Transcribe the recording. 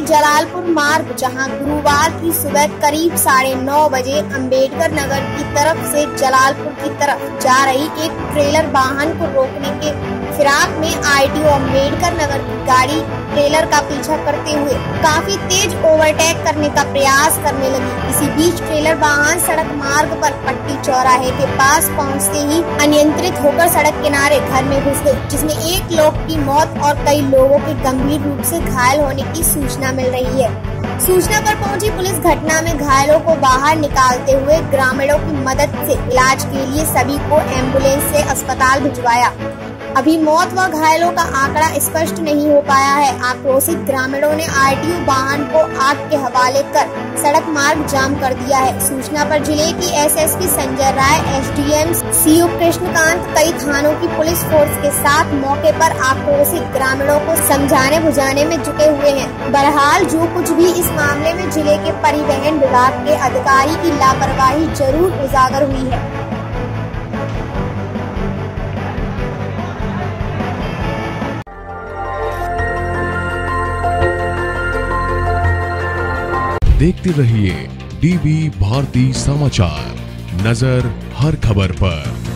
जलालपुर मार्ग, जहां गुरुवार की सुबह करीब 9:30 बजे अम्बेडकर नगर की तरफ से जलालपुर की तरफ जा रही एक ट्रेलर वाहन को रोकने के फिराक में आरटीओ अम्बेडकर नगर की गाड़ी ट्रेलर का पीछा करते हुए काफी तेज ओवरटेक करने का प्रयास करने लगी। इसी बीच ट्रेलर वाहन सड़क मार्ग पर पट्टी चौराहे के पास पहुंचते ही अनियंत्रित होकर सड़क किनारे घर में घुस गई, जिसमें एक लोग की मौत और कई लोगों के गंभीर रूप से घायल होने की सूचना मिल रही है। सूचना पर पहुंची पुलिस घटना में घायलों को बाहर निकालते हुए ग्रामीणों की मदद से इलाज के लिए सभी को एम्बुलेंस से अस्पताल भिजवाया। अभी मौत व घायलों का आंकड़ा स्पष्ट नहीं हो पाया है। आक्रोशित ग्रामीणों ने आरटीओ वाहन को आग के हवाले कर सड़क मार्ग जाम कर दिया है। सूचना पर जिले की SSP Sanjay Rai, SDM CO Krishnakant, कई थानों की पुलिस फोर्स के साथ मौके पर आक्रोशित ग्रामीणों को समझाने बुझाने में जुटे हुए हैं। बहरहाल जो कुछ भी इस मामले में जिले के परिवहन विभाग के अधिकारी की लापरवाही जरूर उजागर हुई है। देखते रहिए डीवी भारती समाचार, नजर हर खबर पर।